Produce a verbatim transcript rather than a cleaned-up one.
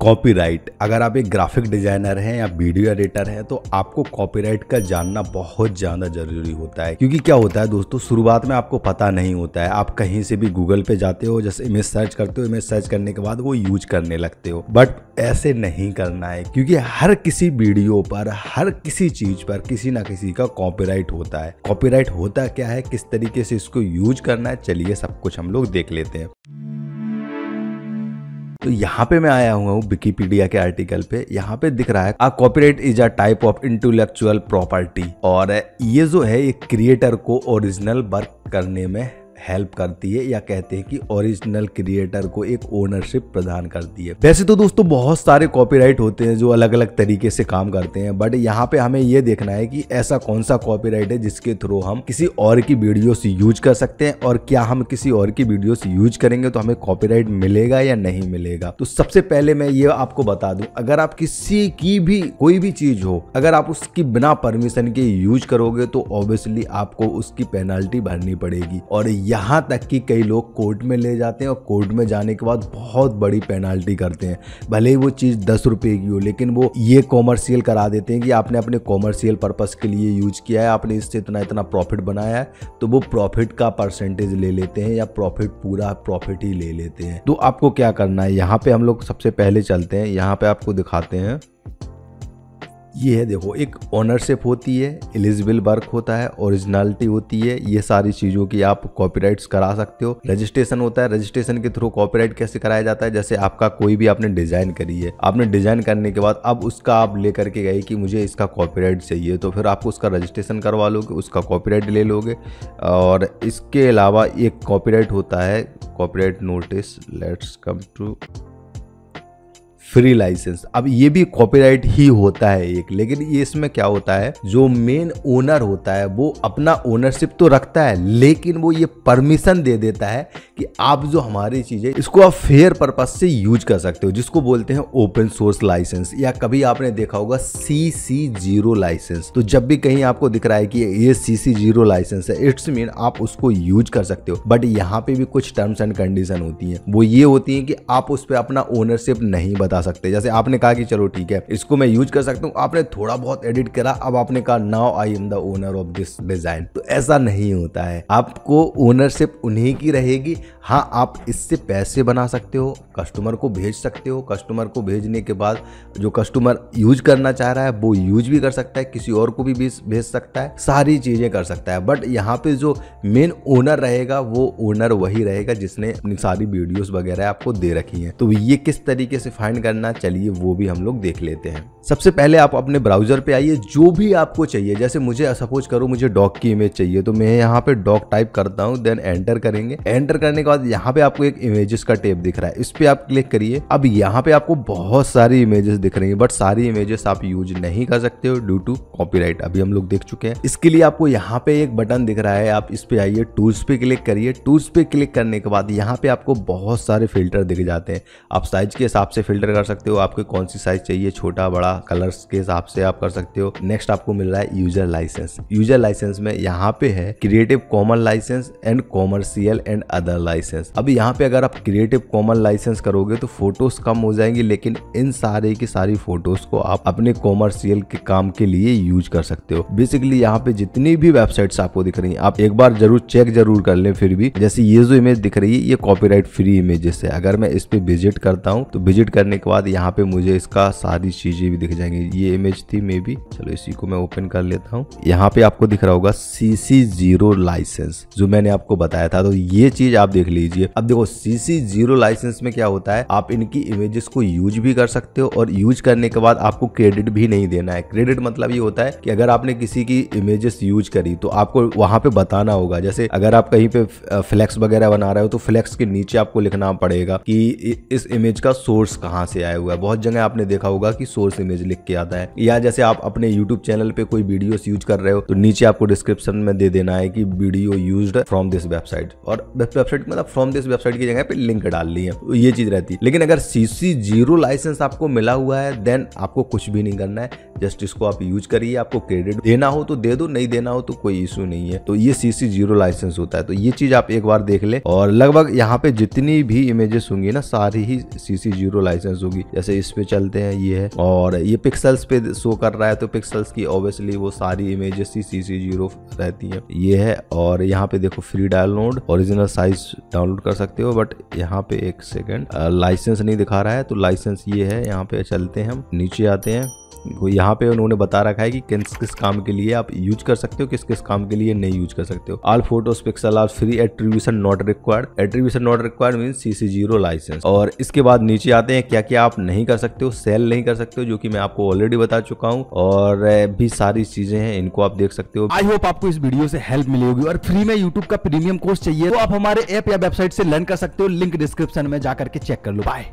Copyright. अगर आप एक ग्राफिक डिजाइनर हैं या वीडियो एडिटर हैं तो आपको कॉपीराइट का जानना बहुत ज़्यादा ज़रूरी होता है, क्योंकि क्या होता है दोस्तों, शुरुआत में आपको पता नहीं होता है। आप कहीं से भी गूगल पे जाते हो, जैसे इमेज सर्च करते हो, इमेज सर्च करने के बाद वो यूज करने लगते हो, बट ऐसे नहीं करना है, क्योंकि हर किसी वीडियो पर, हर किसी चीज पर किसी ना किसी का कॉपीराइट होता है। कॉपीराइट होता क्या है, किस तरीके से इसको यूज करना है, चलिए सब कुछ हम लोग देख लेते हैं। तो यहाँ पे मैं आया हुआ हूँ विकिपीडिया के आर्टिकल पे। यहाँ पे दिख रहा है a copyright is a type of intellectual property, और ये जो है एक क्रिएटर को ओरिजिनल वर्क करने में हेल्प करती है, या कहते हैं कि ओरिजिनल क्रिएटर को एक ओनरशिप प्रदान करती है। वैसे तो दोस्तों बहुत सारे कॉपीराइट होते हैं जो अलग अलग तरीके से काम करते हैं, बट यहाँ पे हमें ये देखना है कि ऐसा कौन सा कॉपीराइट है जिसके थ्रू हम किसी और की वीडियोस यूज कर सकते हैं, और क्या हम किसी और की वीडियोस यूज करेंगे तो हमें कॉपीराइट मिलेगा या नहीं मिलेगा। तो सबसे पहले मैं ये आपको बता दूं, अगर आप किसी की भी कोई भी चीज हो, अगर आप उसकी बिना परमिशन के यूज करोगे तो ऑब्वियसली आपको उसकी पेनल्टी भरनी पड़ेगी, और यहाँ तक कि कई लोग कोर्ट में ले जाते हैं और कोर्ट में जाने के बाद बहुत बड़ी पेनाल्टी करते हैं। भले ही वो चीज़ दस रुपए की हो, लेकिन वो ये कॉमर्शियल करा देते हैं कि आपने अपने कॉमर्शियल पर्पस के लिए यूज किया है, आपने इससे इतना इतना प्रॉफिट बनाया है, तो वो प्रॉफिट का परसेंटेज ले लेते हैं, या प्रॉफिट पूरा प्रॉफिट ही ले लेते हैं। तो आपको क्या करना है, यहाँ पे हम लोग सबसे पहले चलते हैं, यहाँ पे आपको दिखाते हैं। ये है, देखो, एक ओनरशिप होती है, एलिजिबल वर्क होता है, ओरिजिनलिटी होती है, ये सारी चीज़ों की आप कॉपीराइट्स करा सकते हो। रजिस्ट्रेशन होता है, रजिस्ट्रेशन के थ्रू कॉपीराइट कैसे कराया जाता है, जैसे आपका कोई भी आपने डिज़ाइन करी है, आपने डिज़ाइन करने के बाद अब उसका आप लेकर के गए कि मुझे इसका कॉपीराइट चाहिए, तो फिर आपको उसका रजिस्ट्रेशन करवा लोगे, उसका कॉपीराइट ले लोगे। और इसके अलावा एक कॉपीराइट होता है copyright notice, let's come to free licence. अब ये भी कॉपीराइट ही होता है एक, लेकिन ये इसमें क्या होता है, जो मेन ओनर होता है वो अपना ओनरशिप तो रखता है, लेकिन वो ये परमिशन दे देता है कि आप जो हमारी चीज़ है इसको आप फेयर पर्पस से यूज कर सकते हो, जिसको बोलते हैं ओपन सोर्स लाइसेंस, या कभी आपने देखा होगा सी सी जीरो लाइसेंस। तो जब भी कहीं आपको दिख रहा है कि ये सी सी जीरो लाइसेंस है, इट्स मीन आप उसको यूज कर सकते हो, बट यहाँ पे भी कुछ टर्म्स एंड कंडीशन होती हैं। वो ये होती है कि आप उस पर अपना ओनरशिप नहीं बता सकते। जैसे आपने कहा कि चलो ठीक है, इसको मैं यूज कर सकता हूँ, आपने थोड़ा बहुत एडिट करा, अब आपने कहा now I am the owner of this design, तो ऐसा नहीं होता है। आपको ओनरशिप उन्हीं की रहेगी। हाँ, आप इससे पैसे बना सकते हो, कस्टमर को भेज सकते हो, कस्टमर को भेजने के बाद जो कस्टमर यूज करना चाह रहा है वो यूज भी कर सकता है, किसी और को भी भेज सकता है, सारी चीजें कर सकता है। बट यहाँ पे जो मेन ओनर रहेगा वो ओनर वही रहेगा जिसने अपनी सारी वीडियोस वगैरह आपको दे रखी हैं। तो ये किस तरीके से फाइंड करना, चलिए वो भी हम लोग देख लेते हैं। सबसे पहले आप अपने ब्राउजर पे आइए, जो भी आपको चाहिए, जैसे मुझे सपोज करो मुझे डॉग की इमेज चाहिए, तो मैं यहाँ पे डॉग टाइप करता हूँ, देन एंटर करेंगे। एंटर करने के बाद यहाँ पे आपको एक इमेजेस का टैब दिख रहा है, इस पे आप क्लिक करिए। अब यहाँ पे आपको बहुत सारी इमेजेस दिख रही है, बट सारी इमेजेस आप यूज नहीं कर सकते हो ड्यू टू कॉपीराइट, अभी हम लोग देख चुके हैं। इसके लिए आपको यहाँ पे एक बटन दिख रहा है, आप इस पे आइए, टूल्स पे क्लिक करिए। टूल्स पे क्लिक करने के बाद यहाँ पे आपको बहुत सारे फिल्टर दिख जाते हैं, आप साइज के हिसाब से फिल्टर कर सकते हो, आपको कौन सी साइज चाहिए, छोटा बड़ा, कलर्स के हिसाब से आप कर सकते हो। नेक्स्ट आपको मिल रहा है यूजर लाइसेंस। यूजर लाइसेंस में यहाँ पे है creative common licence and commercial and other licence. अब यहाँ पे अगर आप क्रिएटिव कॉमन लाइसेंस करोगे तो फोटोज कम हो जाएंगी, लेकिन इन सारे की सारी फोटोज को आप अपने कॉमर्शियल के काम के लिए यूज कर सकते हो। बेसिकली यहाँ पे जितनी भी वेबसाइट्स आपको दिख रही हैं, आप एक बार जरूर चेक जरूर कर लें। फिर भी जैसे ये जो इमेज दिख रही है ये कॉपीराइट फ्री इमेजेस है। अगर मैं इस पे विजिट करता हूँ तो विजिट करने के बाद यहाँ पे मुझे इसका सारी चीजें भी दिख जाएंगी। ये इमेज थी मे बी, चलो इसी को मैं ओपन कर लेता हूँ। यहाँ पे आपको दिख रहा होगा सी सी जीरो लाइसेंस, जो मैंने आपको बताया था, तो ये चीज आप देख लीजिए। अब देखो सी सी जीरो लाइसेंस में क्या होता है, आप इनकी इमेजेस को यूज भी कर सकते हो, और यूज करने के बाद आपको क्रेडिट भी नहीं देना है। क्रेडिट मतलब ये होता है कि अगर आपने किसी की इमेजेस यूज करी तो आपको वहां पे बताना होगा। जैसे अगर आप कहीं पे फ्लेक्स वगैरह बना रहे हो तो फ्लेक्स के नीचे आपको लिखना पड़ेगा कि इस इमेज का सोर्स कहाँ से आया हुआ है। बहुत जगह आपने देखा होगा कि सोर्स इमेज लिख के आता है, या जैसे आप अपने यूट्यूब चैनल पे कोई वीडियोस यूज कर रहे हो तो नीचे आपको डिस्क्रिप्शन में दे देना है कि video used from this website, और वेबसाइट मतलब फ्रॉम दिस वेबसाइट की जगह पे लिंक डालनी है, तो ये चीज रहती है। लेकिन अगर सी सी जीरो लाइसेंस आपको मिला हुआ है देन आपको कुछ भी नहीं करना है, जस्ट इसको आप यूज करिए। आपको क्रेडिट देना हो तो दे दो, नहीं देना हो तो कोई इशू नहीं है। तो ये सीसी जीरो लाइसेंस होता है। तो ये चीज आप एक बार देख ले। और लगभग यहाँ पे जितनी भी इमेजेस होंगी ना सारी ही सीसी जीरो लाइसेंस होगी। जैसे इस पे चलते हैं, ये है और ये पिक्सल्स पे शो कर रहा है तो पिक्सल्स की ऑब्वियसली वो सारी इमेजेस ही सीसी जीरो रहती है। ये है और यहाँ पे देखो free download, original size download कर सकते हो। बट यहाँ पे एक सेकेंड लाइसेंस नहीं दिखा रहा है, तो लाइसेंस ये है। यहाँ पे चलते हैं, हम नीचे आते हैं। यहाँ पे उन्होंने बता रखा है कि किस किस काम के लिए आप यूज कर सकते हो, किस किस काम के लिए नहीं यूज कर सकते हो। All photos Pexels are free, attribution not required. Attribution not required means CC zero licence. और इसके बाद नीचे आते हैं क्या क्या आप नहीं कर सकते हो। सेल नहीं कर सकते हो, जो कि मैं आपको ऑलरेडी बता चुका हूँ। और भी सारी चीजें हैं, इनको आप देख सकते हो। आई होप आपको इस वीडियो से हेल्प मिली होगी। और फ्री में यूट्यूब का प्रीमियम कोर्स चाहिए तो आप हमारे ऐप या वेबसाइट से लर्न कर सकते हो। लिंक डिस्क्रिप्शन में जाकर के चेक कर लो। बाय।